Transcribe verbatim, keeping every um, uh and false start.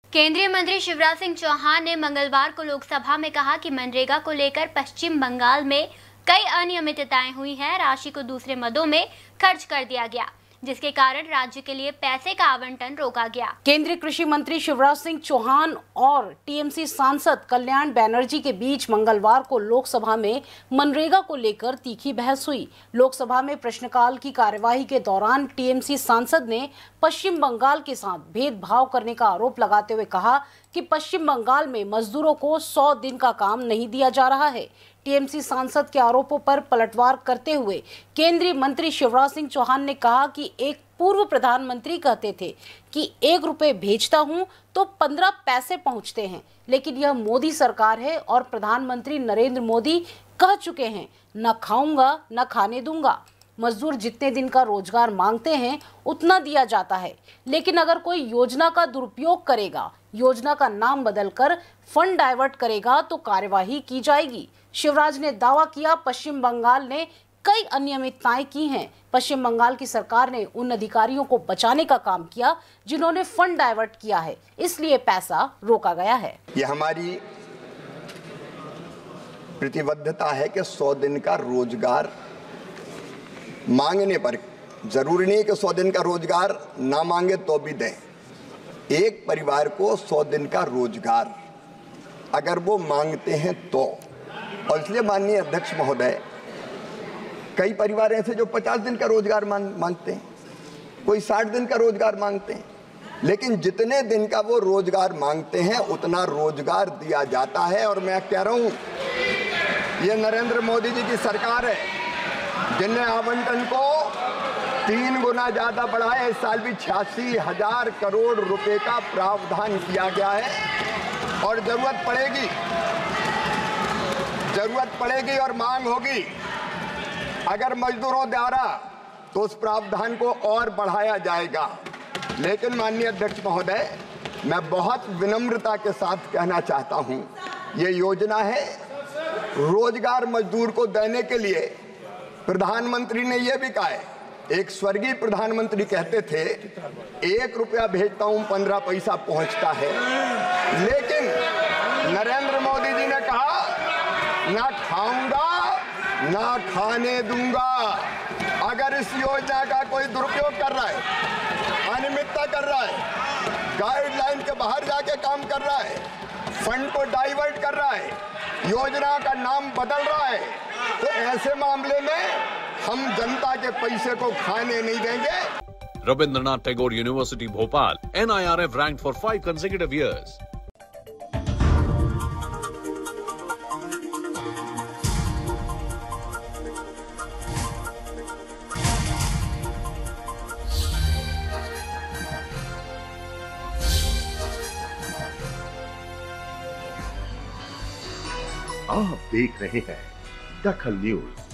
केंद्रीय मंत्री शिवराज सिंह चौहान ने मंगलवार को लोकसभा में कहा कि मनरेगा को लेकर पश्चिम बंगाल में कई अनियमितताएं हुई हैं। राशि को दूसरे मदों में खर्च कर दिया गया, जिसके कारण राज्य के लिए पैसे का आवंटन रोका गया। केंद्रीय कृषि मंत्री शिवराज सिंह चौहान और टीएमसी सांसद कल्याण बनर्जी के बीच मंगलवार को लोकसभा में मनरेगा को लेकर तीखी बहस हुई। लोकसभा में प्रश्नकाल की कार्यवाही के दौरान टीएमसी सांसद ने पश्चिम बंगाल के साथ भेदभाव करने का आरोप लगाते हुए कहा कि पश्चिम बंगाल में मजदूरों को सौ दिन का काम नहीं दिया जा रहा है। टीएमसी सांसद के आरोपों पर पलटवार करते हुए केंद्रीय मंत्री शिवराज सिंह चौहान ने कहा कि एक पूर्व प्रधानमंत्री कहते थे कि एक रुपए भेजता हूं तो पंद्रह पैसे पहुंचते हैं, लेकिन यह मोदी सरकार है और प्रधानमंत्री नरेंद्र मोदी कह चुके हैं, न खाऊंगा न खाने दूंगा। मजदूर जितने दिन का रोजगार मांगते हैं उतना दिया जाता है, लेकिन अगर कोई योजना का दुरुपयोग करेगा, योजना का नाम बदलकर फंड डाइवर्ट करेगा तो कार्यवाही की जाएगी। शिवराज ने दावा किया पश्चिम बंगाल ने कई अनियमितताएं की हैं। पश्चिम बंगाल की सरकार ने उन अधिकारियों को बचाने का काम किया जिन्होंने फंड डाइवर्ट किया है, इसलिए पैसा रोका गया है। ये हमारी प्रतिबद्धता है कि सौ दिन का रोजगार मांगने पर, जरूरी नहीं कि सौ दिन का रोजगार ना मांगे तो भी दें। एक परिवार को सौ दिन का रोजगार अगर वो मांगते हैं तो, और इसलिए माननीय अध्यक्ष महोदय, कई परिवार ऐसे जो पचास दिन का रोजगार मांग, मांगते हैं, कोई साठ दिन का रोजगार मांगते हैं, लेकिन जितने दिन का वो रोजगार मांगते हैं उतना रोजगार दिया जाता है। और मैं कह रहा हूं, ये नरेंद्र मोदी जी की सरकार है जिनने आवंटन को तीन गुना ज्यादा बढ़ाया। इस साल भी छियासी हजार करोड़ रुपए का प्रावधान किया गया है और जरूरत पड़ेगी जरूरत पड़ेगी और मांग होगी अगर मजदूरों द्वारा, तो उस प्रावधान को और बढ़ाया जाएगा। लेकिन माननीय अध्यक्ष महोदय, मैं बहुत विनम्रता के साथ कहना चाहता हूं, ये योजना है रोजगार मजदूर को देने के लिए। प्रधानमंत्री ने यह भी कहा है, एक स्वर्गीय प्रधानमंत्री कहते थे एक रुपया भेजता हूं पंद्रह पैसा पहुंचता है, लेकिन नरेंद्र मोदी जी ने कहा ना खाऊंगा ना खाने दूंगा। अगर इस योजना का कोई दुरुपयोग कर रहा है, अनियमितता कर रहा है, गाइडलाइन के बाहर जाके काम कर रहा है, फंड को डाइवर्ट कर रहा है, योजना का नाम बदल रहा है, तो ऐसे मामले में हम जनता के पैसे को खाने नहीं देंगे। Rabindranath Tagore University, Bhopal, N I R F ranked for five consecutive years. आप देख रहे हैं दखल न्यूज।